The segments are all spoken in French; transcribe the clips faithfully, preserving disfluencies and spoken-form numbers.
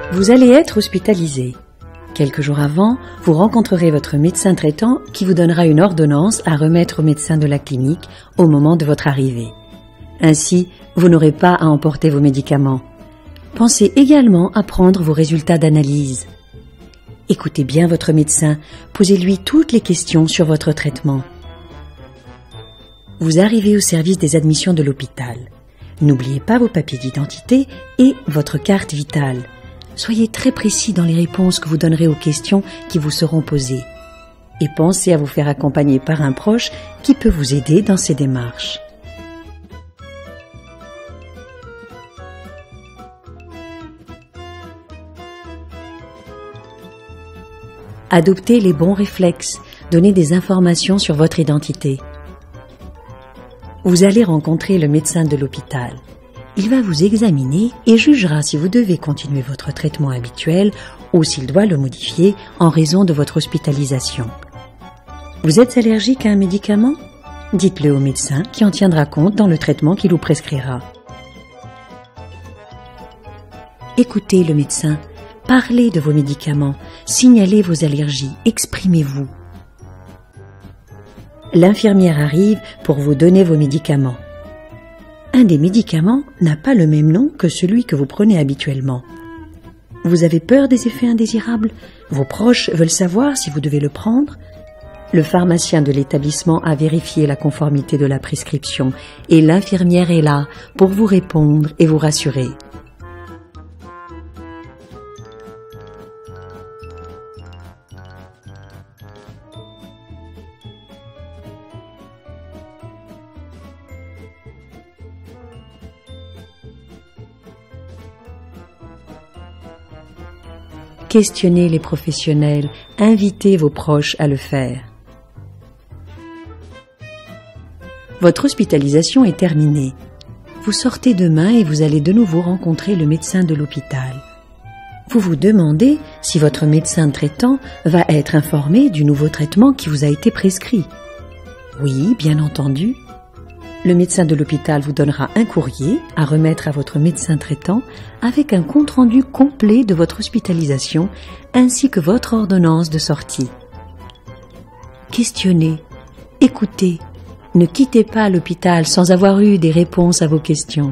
Vous allez être hospitalisé. Quelques jours avant, vous rencontrerez votre médecin traitant qui vous donnera une ordonnance à remettre au médecin de la clinique au moment de votre arrivée. Ainsi, vous n'aurez pas à emporter vos médicaments. Pensez également à prendre vos résultats d'analyse. Écoutez bien votre médecin, posez-lui toutes les questions sur votre traitement. Vous arrivez au service des admissions de l'hôpital. N'oubliez pas vos papiers d'identité et votre carte vitale. Soyez très précis dans les réponses que vous donnerez aux questions qui vous seront posées. Et pensez à vous faire accompagner par un proche qui peut vous aider dans ces démarches. Adoptez les bons réflexes, donnez des informations sur votre identité. Vous allez rencontrer le médecin de l'hôpital. Il va vous examiner et jugera si vous devez continuer votre traitement habituel ou s'il doit le modifier en raison de votre hospitalisation. Vous êtes allergique à un médicament? Dites-le au médecin qui en tiendra compte dans le traitement qu'il vous prescrira. Écoutez le médecin, parlez de vos médicaments, signalez vos allergies, exprimez-vous. L'infirmière arrive pour vous donner vos médicaments. Un des médicaments n'a pas le même nom que celui que vous prenez habituellement. Vous avez peur des effets indésirables? Vos proches veulent savoir si vous devez le prendre? Le pharmacien de l'établissement a vérifié la conformité de la prescription et l'infirmière est là pour vous répondre et vous rassurer. Questionnez les professionnels, invitez vos proches à le faire. Votre hospitalisation est terminée. Vous sortez demain et vous allez de nouveau rencontrer le médecin de l'hôpital. Vous vous demandez si votre médecin traitant va être informé du nouveau traitement qui vous a été prescrit. Oui, bien entendu. Le médecin de l'hôpital vous donnera un courrier à remettre à votre médecin traitant avec un compte-rendu complet de votre hospitalisation ainsi que votre ordonnance de sortie. Questionnez, écoutez, ne quittez pas l'hôpital sans avoir eu des réponses à vos questions.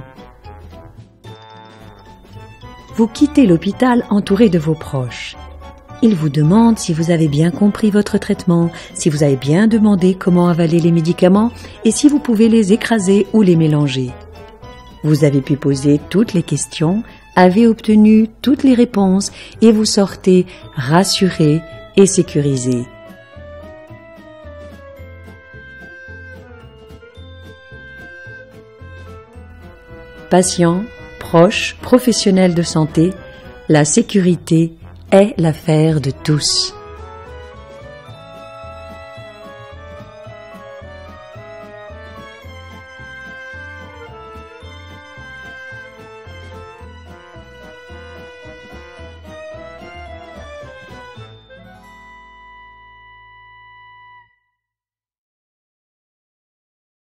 Vous quittez l'hôpital entouré de vos proches. Ils vous demandent si vous avez bien compris votre traitement, si vous avez bien demandé comment avaler les médicaments et si vous pouvez les écraser ou les mélanger. Vous avez pu poser toutes les questions, avez obtenu toutes les réponses et vous sortez rassuré et sécurisé. Patients, proches, professionnels de santé, la sécurité est l'affaire de tous.